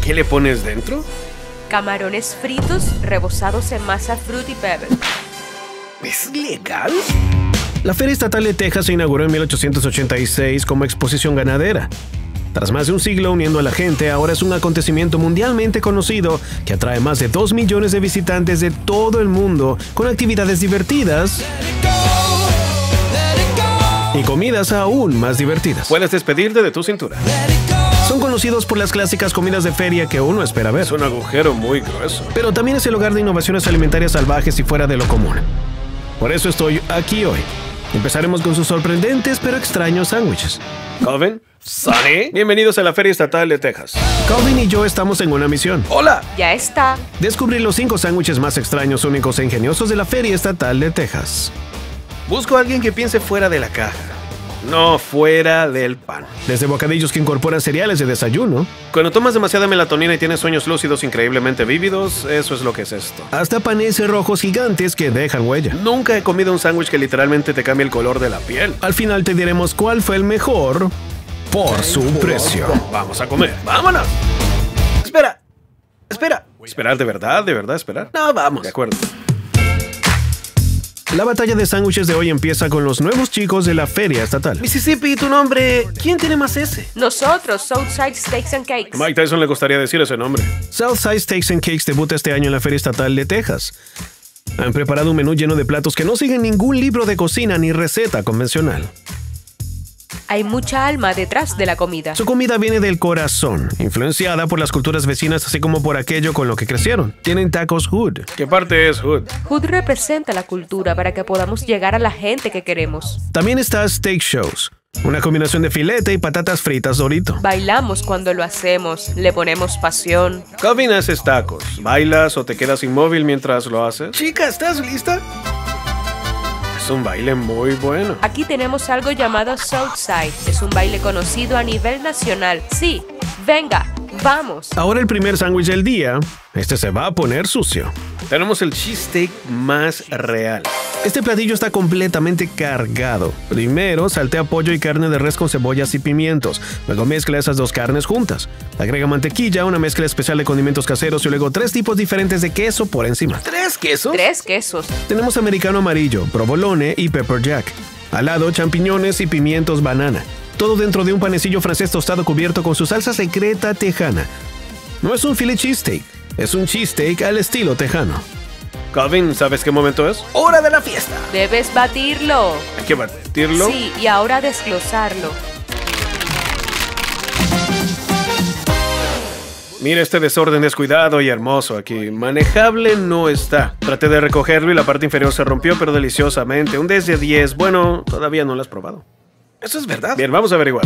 ¿Qué le pones dentro? Camarones fritos rebozados en masa Fruity Pebbles. ¿Es legal? La Feria Estatal de Texas se inauguró en 1886 como exposición ganadera. Tras más de un siglo uniendo a la gente, ahora es un acontecimiento mundialmente conocido que atrae más de 2 millones de visitantes de todo el mundo con actividades divertidas y comidas aún más divertidas. Puedes despedirte de tu cintura. Son conocidos por las clásicas comidas de feria que uno espera ver. Es un agujero muy grueso. Pero también es el hogar de innovaciones alimentarias salvajes y fuera de lo común. Por eso estoy aquí hoy. Empezaremos con sus sorprendentes pero extraños sándwiches. Calvin, Sonny, bienvenidos a la Feria Estatal de Texas. Calvin y yo estamos en una misión. ¡Hola! Ya está. Descubrir los 5 sándwiches más extraños, únicos e ingeniosos de la Feria Estatal de Texas. Busco a alguien que piense fuera de la caja. No fuera del pan. Desde bocadillos que incorporan cereales de desayuno, Cuando tomas demasiada melatonina y tienes sueños lúcidos increíblemente vívidos, eso es lo que es esto. hasta panes rojos gigantes que dejan huella. Nunca he comido un sándwich que literalmente te cambie el color de la piel. Al final te diremos cuál fue el mejor por su precio. Vamos a comer. ¡Vámonos! Espera. Espera. ¿Esperar de verdad? ¿De verdad esperar? No, vamos. De acuerdo. La batalla de sándwiches de hoy empieza con los nuevos chicos de la Feria Estatal. Mississippi, tu nombre. ¿Quién tiene más ese? Nosotros, Southside Steaks and Cakes. Mike Tyson le gustaría decir ese nombre. Southside Steaks and Cakes debuta este año en la Feria Estatal de Texas. Han preparado un menú lleno de platos que no siguen ningún libro de cocina ni receta convencional. Hay mucha alma detrás de la comida. Su comida viene del corazón, influenciada por las culturas vecinas así como por aquello con lo que crecieron. Tienen tacos Hood. ¿Qué parte es Hood? Hood representa la cultura para que podamos llegar a la gente que queremos. También está Steak Shows, una combinación de filete y patatas fritas Dorito. Bailamos cuando lo hacemos, le ponemos pasión. Calvin, haces tacos. ¿Bailas o te quedas inmóvil mientras lo haces? Chica, ¿estás lista? Es un baile muy bueno. Aquí tenemos algo llamado Southside. Es un baile conocido a nivel nacional. Sí, venga, vamos. Ahora el primer sándwich del día. Este se va a poner sucio. Tenemos el cheesesteak más real. Este platillo está completamente cargado. Primero, saltea pollo y carne de res con cebollas y pimientos. Luego mezcla esas 2 carnes juntas. Agrega mantequilla, una mezcla especial de condimentos caseros y luego 3 tipos diferentes de queso por encima. ¿3 quesos? 3 quesos. Tenemos americano amarillo, provolone y pepper jack. Al lado, champiñones y pimientos banana. Todo dentro de un panecillo francés tostado cubierto con su salsa secreta tejana. No es un filet cheesesteak, es un cheesesteak al estilo tejano. Calvin, ¿sabes qué momento es? ¡Hora de la fiesta! Debes batirlo. Hay que batirlo. Sí, y ahora desglosarlo. Mira este desorden descuidado y hermoso aquí. Manejable no está. Traté de recogerlo y la parte inferior se rompió, pero deliciosamente. Un 10 de 10. Bueno, todavía no lo has probado. Eso es verdad. Bien, vamos a averiguar.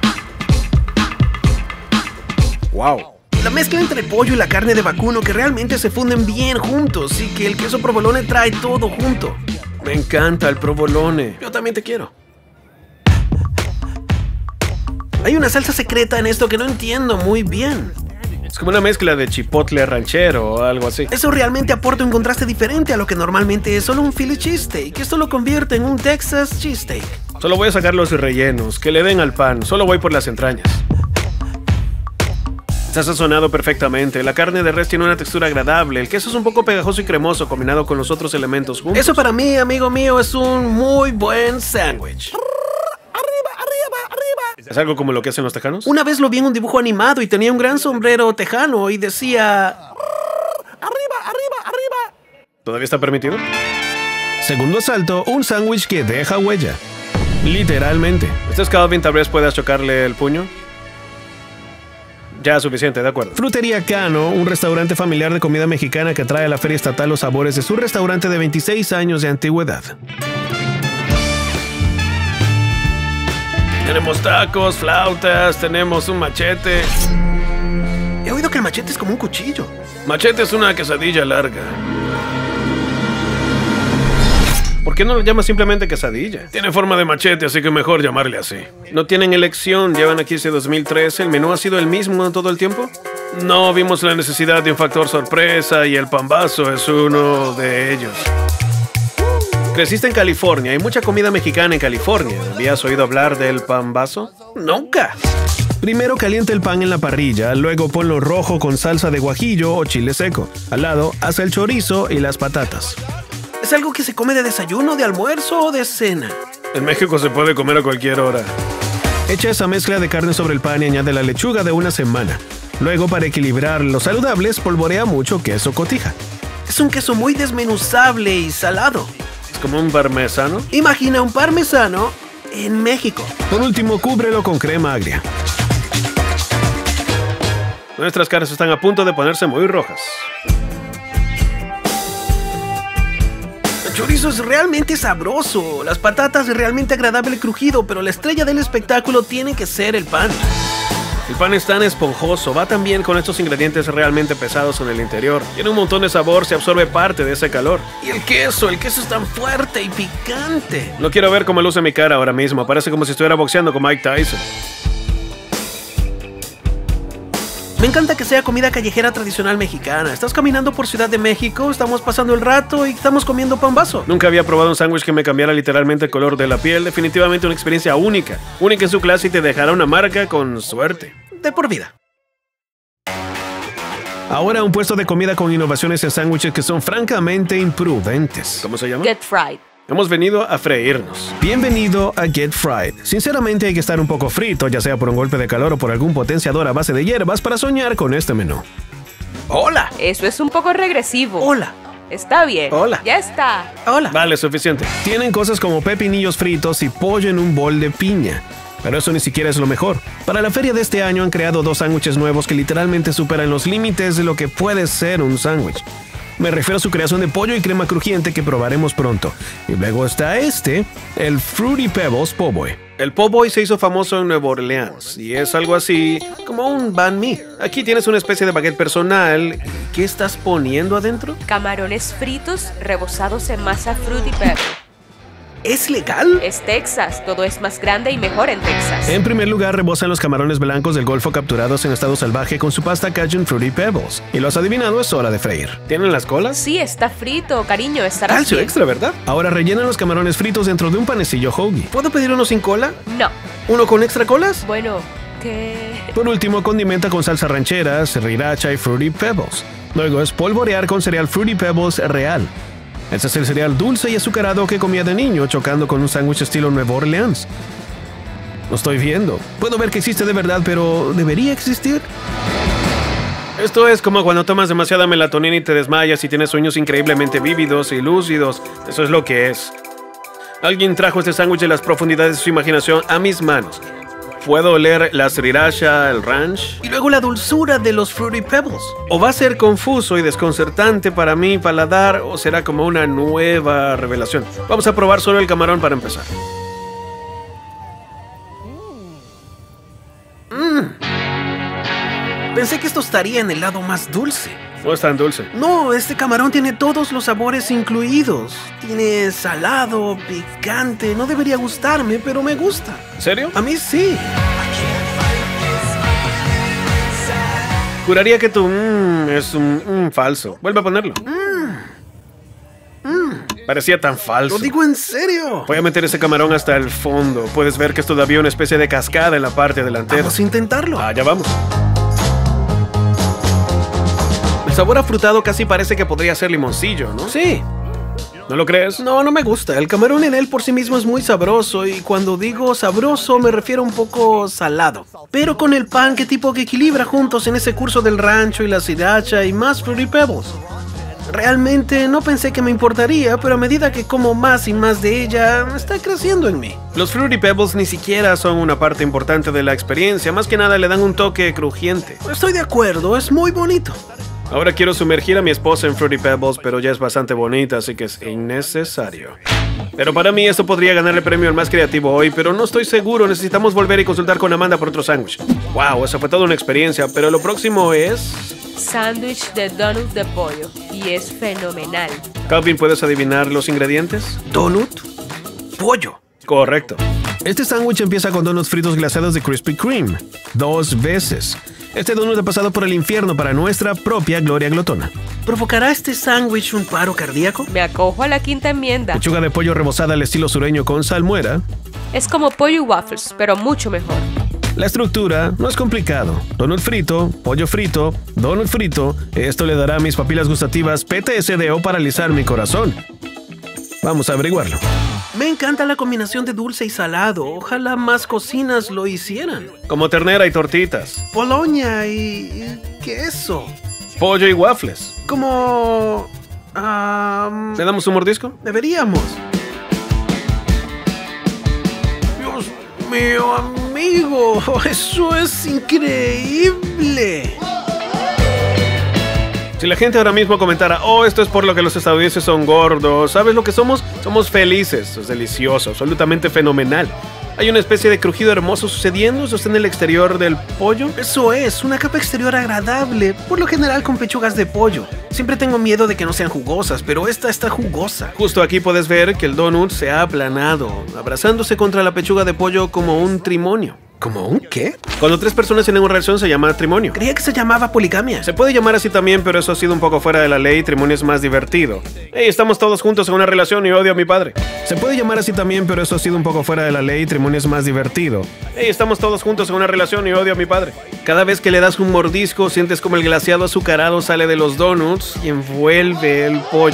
¡Wow! La mezcla entre el pollo y la carne de vacuno que realmente se funden bien juntos y que el queso provolone trae todo junto. Me encanta el provolone. Yo también te quiero. Hay una salsa secreta en esto que no entiendo muy bien. Es como una mezcla de chipotle ranchero o algo así. Eso realmente aporta un contraste diferente a lo que normalmente es solo un Philly cheesesteak. Esto lo convierte en un Texas cheesesteak. Solo voy a sacar los rellenos, que le den al pan. Solo voy por las entrañas. Está sazonado perfectamente. La carne de res tiene una textura agradable. El queso es un poco pegajoso y cremoso combinado con los otros elementos juntos. Eso para mí, amigo mío, es un muy buen sándwich. ¿Es algo como lo que hacen los tejanos? Una vez lo vi en un dibujo animado y tenía un gran sombrero tejano y decía... ¡Arriba, arriba, arriba! ¿Todavía está permitido? Segundo asalto, un sándwich que deja huella. Literalmente. Este es Calvin, tal vez puedas chocarle el puño. Ya, suficiente, de acuerdo. Frutería Cano, un restaurante familiar de comida mexicana que trae a la Feria Estatal los sabores de su restaurante de 26 años de antigüedad. Tenemos tacos, flautas, tenemos un machete. He oído que el machete es como un cuchillo. Machete es una quesadilla larga. ¿Por qué no lo llamas simplemente quesadilla? Tiene forma de machete, así que mejor llamarle así. No tienen elección, llevan aquí desde 2013. ¿El menú ha sido el mismo todo el tiempo? No vimos la necesidad de un factor sorpresa y el pambazo es uno de ellos. Creciste en California, hay mucha comida mexicana en California. ¿Habías oído hablar del pambazo? Nunca. Primero calienta el pan en la parrilla, luego ponlo rojo con salsa de guajillo o chile seco. Al lado, haz el chorizo y las patatas. ¿Es algo que se come de desayuno, de almuerzo o de cena? En México se puede comer a cualquier hora. Echa esa mezcla de carne sobre el pan y añade la lechuga de una semana. Luego, para equilibrar los saludables, polvorea mucho queso cotija. Es un queso muy desmenuzable y salado. ¿Es como un parmesano? Imagina un parmesano en México. Por último, cúbrelo con crema agria. Nuestras caras están a punto de ponerse muy rojas. El chorizo es realmente sabroso, las patatas es realmente agradable crujido, pero la estrella del espectáculo tiene que ser el pan. El pan es tan esponjoso, va tan bien con estos ingredientes realmente pesados en el interior. Tiene un montón de sabor, se absorbe parte de ese calor. Y el queso es tan fuerte y picante. No quiero ver cómo luce mi cara ahora mismo, parece como si estuviera boxeando con Mike Tyson. Me encanta que sea comida callejera tradicional mexicana. Estás caminando por Ciudad de México, estamos pasando el rato y estamos comiendo pan vaso. Nunca había probado un sándwich que me cambiara literalmente el color de la piel. Definitivamente una experiencia única. Única en su clase y te dejará una marca con suerte. De por vida. Ahora un puesto de comida con innovaciones en sándwiches que son francamente imprudentes. ¿Cómo se llama? Get Fried. Hemos venido a freírnos. Bienvenido a Get Fried. Sinceramente hay que estar un poco frito, ya sea por un golpe de calor o por algún potenciador a base de hierbas para soñar con este menú. Hola. Eso es un poco regresivo. Hola. Está bien. Hola. Ya está. Hola. Vale, suficiente. Tienen cosas como pepinillos fritos y pollo en un bol de piña. Pero eso ni siquiera es lo mejor. Para la feria de este año han creado 2 sándwiches nuevos que literalmente superan los límites de lo que puede ser un sándwich. Me refiero a su creación de pollo y crema crujiente que probaremos pronto. Y luego está el Fruity Pebbles Po' Boy. El Po' Boy se hizo famoso en Nueva Orleans y es algo así como un banh mi. Aquí tienes una especie de baguette personal. ¿Qué estás poniendo adentro? Camarones fritos rebozados en masa Fruity Pebble. ¿Es legal? Es Texas, todo es más grande y mejor en Texas. En primer lugar, rebosan los camarones blancos del Golfo capturados en estado salvaje con su pasta Cajun Fruity Pebbles. Y lo has adivinado, es hora de freír. ¿Tienen las colas? Sí, está frito, cariño, estará Calcio bien. extra, ¿verdad? Ahora rellenan los camarones fritos dentro de un panecillo hoagie. ¿Puedo pedir uno sin cola? No. ¿Uno con extra colas? Bueno, ¿qué? Por último, condimenta con salsa ranchera, sriracha y Fruity Pebbles. Luego espolvorear con cereal Fruity Pebbles real. Este es el cereal dulce y azucarado que comía de niño, chocando con un sándwich estilo Nueva Orleans. Lo estoy viendo. Puedo ver que existe de verdad, pero ¿debería existir? Esto es como cuando tomas demasiada melatonina y te desmayas y tienes sueños increíblemente vívidos y lúcidos. Eso es lo que es. Alguien trajo este sándwich de las profundidades de su imaginación a mis manos. Puedo oler la sriracha, el ranch. Y luego la dulzura de los Fruity Pebbles. O va a ser confuso y desconcertante para mi paladar, o será como una nueva revelación. Vamos a probar solo el camarón para empezar. Pensé que esto estaría en el lado más dulce. No es tan dulce. No, este camarón tiene todos los sabores incluidos. Tiene salado, picante. No debería gustarme, pero me gusta. ¿En serio? A mí sí. Juraría que tu es un falso. Vuelve a ponerlo. Parecía tan falso. Lo digo en serio. Voy a meter ese camarón hasta el fondo. Puedes ver que es todavía una especie de cascada en la parte delantera. Vamos a intentarlo. Ya vamos. El sabor afrutado casi parece que podría ser limoncillo, ¿no? Sí. ¿No lo crees? No, no me gusta. El camarón en él por sí mismo es muy sabroso y cuando digo sabroso me refiero un poco salado. Pero con el pan, ¿qué tipo que equilibra juntos en ese curso del rancho y la sriracha y más Fruity Pebbles? Realmente no pensé que me importaría, pero a medida que como más y más de ella, está creciendo en mí. Los Fruity Pebbles ni siquiera son una parte importante de la experiencia. Más que nada le dan un toque crujiente. Estoy de acuerdo, es muy bonito. Ahora quiero sumergir a mi esposa en Fruity Pebbles, pero ya es bastante bonita, así que es innecesario. Pero para mí esto podría ganar el premio al más creativo hoy, pero no estoy seguro. Necesitamos volver y consultar con Amanda por otro sándwich. Wow, esa fue toda una experiencia, pero lo próximo es... Sándwich de donut de pollo. Y es fenomenal. Calvin, ¿puedes adivinar los ingredientes? Donut, pollo. Correcto. Este sándwich empieza con donuts fritos glaseados de Krispy Kreme. 2 veces. Este donut ha pasado por el infierno para nuestra propia Gloria Glotona. ¿Provocará este sándwich un paro cardíaco? Me acojo a la quinta enmienda. Pechuga de pollo rebozada al estilo sureño con salmuera. Es como pollo y waffles, pero mucho mejor. La estructura no es complicado. Donut frito, pollo frito, donut frito. Esto le dará a mis papilas gustativas PTSD o paralizar mi corazón. Vamos a averiguarlo. Me encanta la combinación de dulce y salado. Ojalá más cocinas lo hicieran. Como ternera y tortitas. Polonia y queso. Pollo y waffles. Como... ¿Le damos un mordisco? Deberíamos. Dios mío, amigo. Eso es increíble. Si la gente ahora mismo comentara, oh, esto es por lo que los estadounidenses son gordos, ¿sabes lo que somos? Somos felices, es delicioso, absolutamente fenomenal. Hay una especie de crujido hermoso sucediendo, eso está en el exterior del pollo. Eso es, una capa exterior agradable, por lo general con pechugas de pollo. Siempre tengo miedo de que no sean jugosas, pero esta está jugosa. Justo aquí puedes ver que el donut se ha aplanado, abrazándose contra la pechuga de pollo como un trimonio. ¿Cómo un qué? Cuando tres personas tienen una relación se llama matrimonio. Creía que se llamaba poligamia. Se puede llamar así también, pero eso ha sido un poco fuera de la ley. Trimonio es más divertido. Hey, estamos todos juntos en una relación y odio a mi padre. Se puede llamar así también, pero eso ha sido un poco fuera de la ley. Trimonio es más divertido. Hey, estamos todos juntos en una relación y odio a mi padre. Cada vez que le das un mordisco, sientes como el glaseado azucarado sale de los donuts y envuelve el pollo.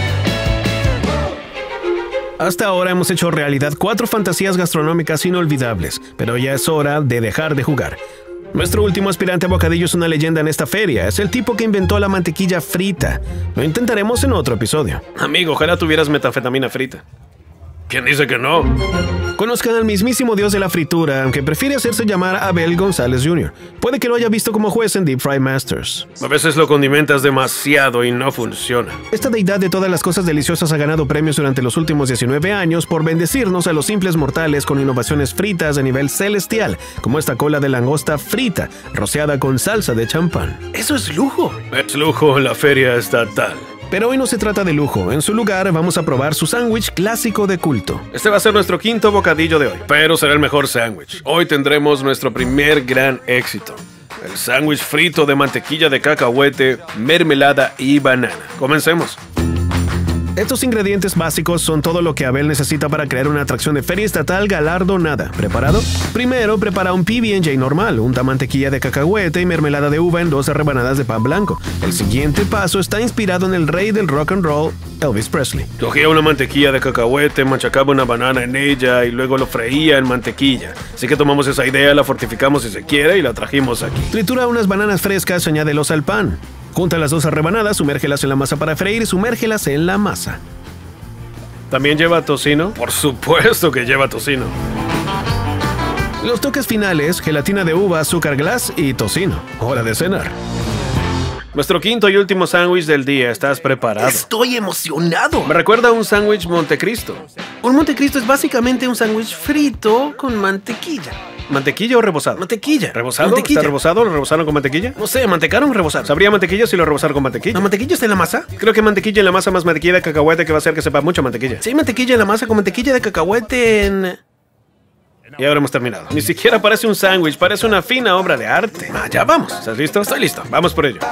Hasta ahora hemos hecho realidad 4 fantasías gastronómicas inolvidables, pero ya es hora de dejar de jugar. Nuestro último aspirante a bocadillo es una leyenda en esta feria. Es el tipo que inventó la mantequilla frita. Lo intentaremos en otro episodio. Amigo, ojalá tuvieras metanfetamina frita. ¿Quién dice que no? Conozcan al mismísimo dios de la fritura, aunque prefiere hacerse llamar Abel González Jr. Puede que lo haya visto como juez en Deep Fry Masters. A veces lo condimentas demasiado y no funciona. Esta deidad de todas las cosas deliciosas ha ganado premios durante los últimos 19 años por bendecirnos a los simples mortales con innovaciones fritas de nivel celestial, como esta cola de langosta frita, rociada con salsa de champán. Eso es lujo. Es lujo en la feria estatal. Pero hoy no se trata de lujo. En su lugar, vamos a probar su sándwich clásico de culto. Este va a ser nuestro quinto bocadillo de hoy, pero será el mejor sándwich. Hoy tendremos nuestro primer gran éxito. El sándwich frito de mantequilla de cacahuete, mermelada y banana. Comencemos. Estos ingredientes básicos son todo lo que Abel necesita para crear una atracción de feria estatal galardonada. ¿Preparado? Primero, prepara un PB&J normal, unta mantequilla de cacahuete y mermelada de uva en 12 rebanadas de pan blanco. El siguiente paso está inspirado en el rey del rock and roll, Elvis Presley. Cogía una mantequilla de cacahuete, machacaba una banana en ella y luego lo freía en mantequilla. Así que tomamos esa idea, la fortificamos si se quiere y la trajimos aquí. Tritura unas bananas frescas y añádelos al pan. Junta las 12 rebanadas, sumérgelas en la masa para freír y sumérgelas en la masa. ¿También lleva tocino? Por supuesto que lleva tocino. Los toques finales, gelatina de uva, azúcar glass y tocino. Hora de cenar. Nuestro quinto y último sándwich del día. ¿Estás preparado? Estoy emocionado. Me recuerda a un sándwich Montecristo. Un Montecristo es básicamente un sándwich frito con mantequilla. ¿Mantequilla o rebozado? Mantequilla. ¿Rebozado? Mantequilla. ¿Está rebozado? ¿Lo rebozaron con mantequilla? No sé, ¿mantecaron o rebozaron? ¿Sabría mantequilla si lo rebozaron con mantequilla? ¿La mantequilla está en la masa? Creo que mantequilla en la masa más mantequilla de cacahuete que va a hacer que sepa mucha mantequilla. Sí, mantequilla en la masa con mantequilla de cacahuete en... Y ahora hemos terminado. Ni siquiera parece un sándwich, parece una fina obra de arte. Ya vamos. ¿Estás listo? Estoy listo. Vamos por ello.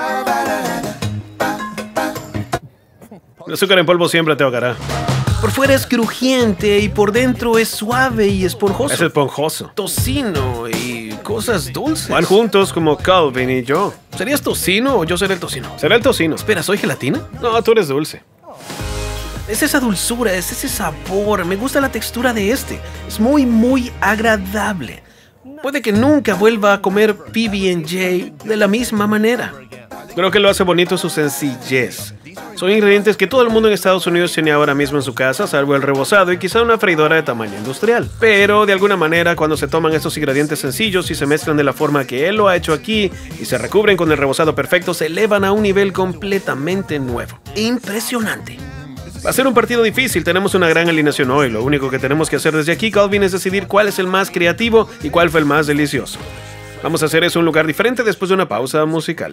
El azúcar en polvo siempre te ahogará. Por fuera es crujiente y por dentro es suave y esponjoso. Es esponjoso. Tocino y cosas dulces. Van juntos como Calvin y yo. ¿Serías tocino o yo seré el tocino? ¿Será el tocino? Espera, ¿soy gelatina? No, tú eres dulce. Es esa dulzura, es ese sabor. Me gusta la textura de este. Es muy, muy agradable. Puede que nunca vuelva a comer PB&J de la misma manera. Creo que lo hace bonito su sencillez. Son ingredientes que todo el mundo en Estados Unidos tiene ahora mismo en su casa, salvo el rebozado y quizá una freidora de tamaño industrial. Pero de alguna manera, cuando se toman estos ingredientes sencillos y se mezclan de la forma que él lo ha hecho aquí y se recubren con el rebozado perfecto, se elevan a un nivel completamente nuevo. Impresionante. Va a ser un partido difícil, tenemos una gran alineación hoy. Lo único que tenemos que hacer desde aquí, Calvin, es decidir cuál es el más creativo y cuál fue el más delicioso. Vamos a hacer eso en un lugar diferente después de una pausa musical.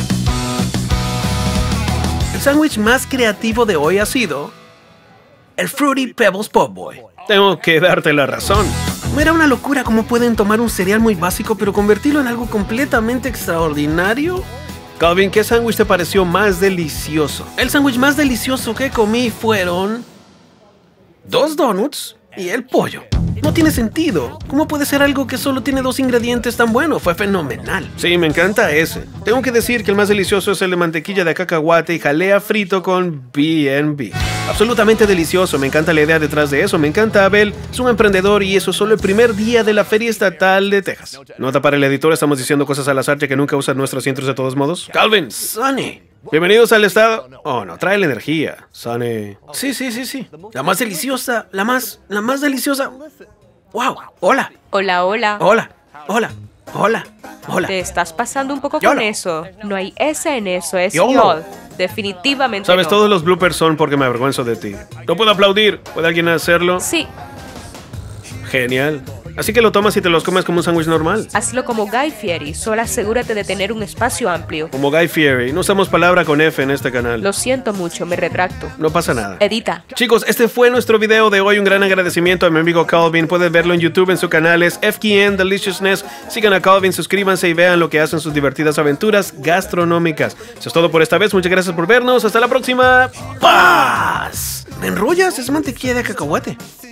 El sándwich más creativo de hoy ha sido el Fruity Pebbles Pop Boy. Tengo que darte la razón. No era una locura cómo pueden tomar un cereal muy básico pero convertirlo en algo completamente extraordinario. Calvin, ¿qué sándwich te pareció más delicioso? El sándwich más delicioso que comí fueron 2 donuts y el pollo. No tiene sentido. ¿Cómo puede ser algo que solo tiene 2 ingredientes tan bueno? Fue fenomenal. Sí, me encanta ese. Tengo que decir que el más delicioso es el de mantequilla de cacahuate y jalea frito con B&B. Absolutamente delicioso, me encanta la idea detrás de eso. Me encanta Abel, es un emprendedor y eso es solo el primer día de la Feria Estatal de Texas. Nota para el editor, estamos diciendo cosas al azar ya que nunca usan nuestros intros de todos modos. Calvin, Sonny. bienvenidos al estado. Oh, no, trae la energía. Sonny. Sí. La más deliciosa, la más deliciosa. Wow. Hola. Hola. Te estás pasando un poco Yolo. con eso. No hay S en eso, es Yolo. YOL. Definitivamente Sabes, no. todos los bloopers son porque me avergüenzo de ti. No puedo aplaudir. ¿Puede alguien hacerlo? Sí, Genial. Así que lo tomas y te los comes como un sándwich normal. hazlo como Guy Fieri, solo asegúrate de tener un espacio amplio. Como Guy Fieri. No usamos palabra con F en este canal. Lo siento mucho, me retracto. No pasa nada. Edita. Chicos, este fue nuestro video de hoy. Un gran agradecimiento a mi amigo Calvin. Pueden verlo en YouTube en su canal es FKN Deliciousness. Sigan a Calvin, suscríbanse y vean lo que hacen sus divertidas aventuras gastronómicas. Eso es todo por esta vez. Muchas gracias por vernos. Hasta la próxima. ¡Paz! ¿Me enrollas? Es mantequilla de cacahuate.